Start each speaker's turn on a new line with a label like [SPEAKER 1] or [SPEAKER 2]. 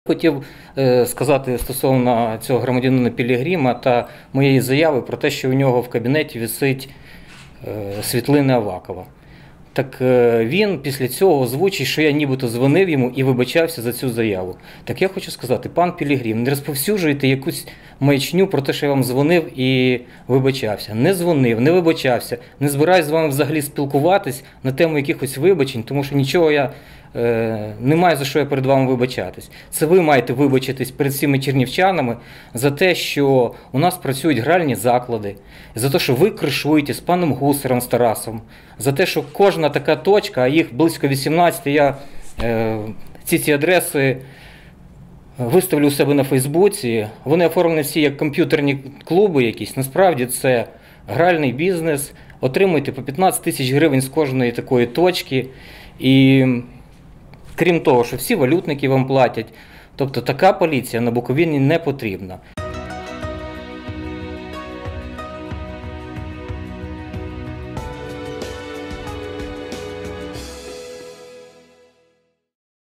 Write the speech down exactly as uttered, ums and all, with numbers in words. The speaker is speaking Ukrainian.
[SPEAKER 1] Хотів е, сказати стосовно цього громадянина Пілігрима та моєї заяви про те, що у нього в кабінеті висить е, світлина Авакова. Так е, він після цього озвучив, що я нібито дзвонив йому і вибачався за цю заяву. Так я хочу сказати, пан Пілігрим, не розповсюджуйте якусь маячню про те, що я вам дзвонив і вибачався. Не дзвонив, не вибачався, не збираюсь з вами взагалі спілкуватись на тему якихось вибачень, тому що нічого я е, не маю за що я перед вами вибачатись. Це ви маєте вибачитись перед всіми чернівчанами за те, що у нас працюють гральні заклади, за те, що ви кришуєте з паном Гусаром, з Тарасом, за те, що кожна така точка, а їх близько вісімнадцять, я е, ці ці адреси виставлю у себе на Фейсбуці, вони оформлені всі як комп'ютерні клуби якісь, насправді це гральний бізнес, отримуєте по п'ятнадцять тисяч гривень з кожної такої точки, і крім того, що всі валютники вам платять, тобто така поліція на Буковині не потрібна.